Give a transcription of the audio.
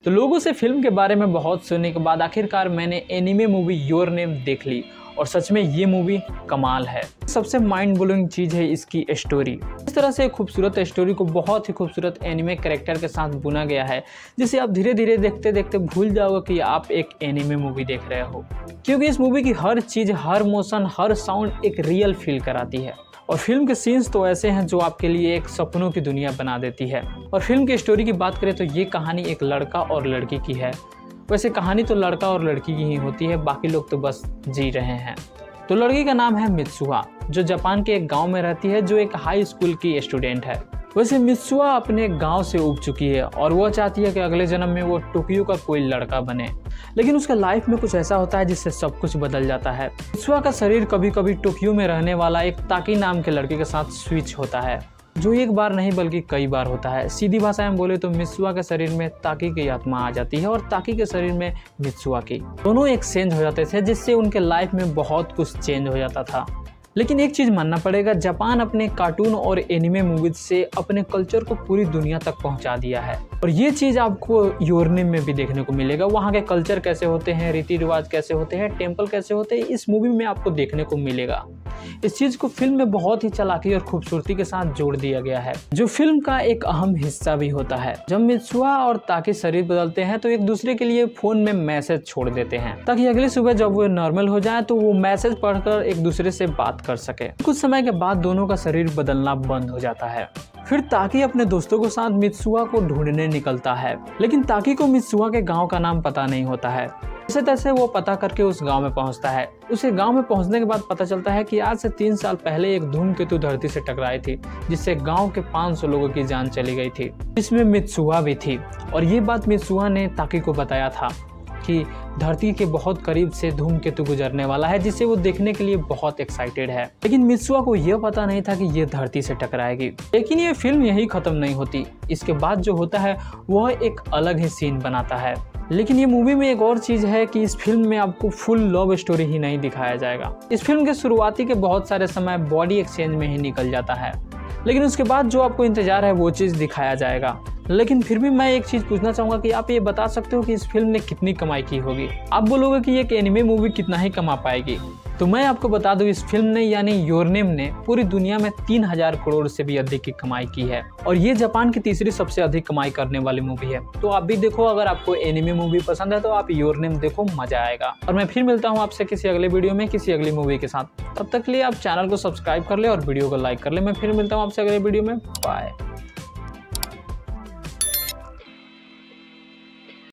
तो लोगों से फिल्म के बारे में बहुत सुनने के बाद आखिरकार मैंने एनिमे मूवी योर नेम देख ली और सच में ये मूवी कमाल है। सबसे माइंड ब्लोइंग चीज़ है इसकी स्टोरी। इस तरह से खूबसूरत स्टोरी को बहुत ही खूबसूरत एनिमे कैरेक्टर के साथ बुना गया है, जिसे आप धीरे धीरे देखते देखते भूल जाओगे कि आप एक एनिमे मूवी देख रहे हो, क्योंकि इस मूवी की हर चीज़, हर मोशन, हर साउंड एक रियल फील कराती है। और फिल्म के सीन्स तो ऐसे हैं जो आपके लिए एक सपनों की दुनिया बना देती है। और फिल्म की स्टोरी की बात करें तो ये कहानी एक लड़का और लड़की की है। वैसे कहानी तो लड़का और लड़की की ही होती है, बाकी लोग तो बस जी रहे हैं। तो लड़की का नाम है मित्सुहा, जो जापान के एक गांव में रहती है, जो एक हाई स्कूल की स्टूडेंट है। वैसे मित्सुहा अपने गांव से उब चुकी है और वो चाहती है कि अगले जन्म में वो टोक्यो का कोई लड़का बने, लेकिन उसके लाइफ में कुछ ऐसा होता है जिससे सब कुछ बदल जाता है। मित्सुहा का शरीर कभी कभी टोक्यो में रहने वाला एक ताकी नाम के लड़के के साथ स्विच होता है, जो एक बार नहीं बल्कि कई बार होता है। सीधी भाषा में बोले तो मित्सुहा के शरीर में ताकी की आत्मा आ जाती है और ताकी के शरीर में मित्सुहा की। दोनों एक्सचेंज हो जाते थे, जिससे उनके लाइफ में बहुत कुछ चेंज हो जाता था। लेकिन एक चीज़ मानना पड़ेगा, जापान अपने कार्टून और एनिमे मूवीज से अपने कल्चर को पूरी दुनिया तक पहुंचा दिया है, और ये चीज़ आपको योर नेम में भी देखने को मिलेगा। वहाँ के कल्चर कैसे होते हैं, रीति रिवाज कैसे होते हैं, टेम्पल कैसे होते हैं, इस मूवी में आपको देखने को मिलेगा। इस चीज़ को फिल्म में बहुत ही चालाकी और खूबसूरती के साथ जोड़ दिया गया है, जो फिल्म का एक अहम हिस्सा भी होता है। जब मित्सुहा और ताकी शरीर बदलते हैं तो एक दूसरे के लिए फोन में मैसेज छोड़ देते हैं, ताकि अगली सुबह जब वो नॉर्मल हो जाए तो वो मैसेज पढ़कर एक दूसरे से बात कर सके। कुछ समय के बाद दोनों का शरीर बदलना बंद हो जाता है। फिर ताकी अपने दोस्तों के साथ मित्सुहा को ढूंढने निकलता है, लेकिन ताकी को मित्सुहा के गांव का नाम पता नहीं होता है। जैसे तैसे वो पता करके उस गांव में पहुंचता है। उसे गांव में पहुंचने के बाद पता चलता है कि आज से 3 साल पहले एक धूमकेतु धरती से टकराई थी, जिससे गांव के 500 लोगों की जान चली गई थी, जिसमें मित्सुहा भी थी। और ये बात मित्सुहा ने ताकी को बताया था कि धरती के बहुत करीब से धूमकेतु गुजरने वाला है, जिसे वो देखने के लिए बहुत एक्साइटेड है। लेकिन मित्सुहा को यह पता नहीं था कि ये धरती से टकराएगी। लेकिन ये फिल्म यही खत्म नहीं होती। इसके बाद जो होता है वह एक अलग ही सीन बनाता है। लेकिन ये मूवी में एक और चीज़ है कि इस फिल्म में आपको फुल लव स्टोरी ही नहीं दिखाया जाएगा। इस फिल्म के शुरुआती के बहुत सारे समय बॉडी एक्सचेंज में ही निकल जाता है, लेकिन उसके बाद जो आपको इंतजार है वो चीज़ दिखाया जाएगा। लेकिन फिर भी मैं एक चीज़ पूछना चाहूँगा कि आप ये बता सकते हो कि इस फिल्म ने कितनी कमाई की होगी? आप बोलोगे कि एक एनिमे मूवी कितना ही कमा पाएगी, तो मैं आपको बता दूं इस फिल्म ने यानी योर नेम ने पूरी दुनिया में 3000 करोड़ से भी अधिक की कमाई की है, और ये जापान की तीसरी सबसे अधिक कमाई करने वाली मूवी है। तो आप भी देखो, अगर आपको एनिमे मूवी पसंद है तो आप योर नेम देखो, मजा आएगा। और मैं फिर मिलता हूँ आपसे किसी अगले वीडियो में किसी अगली मूवी के साथ। तब तक के लिए आप चैनल को सब्सक्राइब कर ले और वीडियो को लाइक कर ले। मैं फिर मिलता हूँ आपसे अगले वीडियो में। बाय।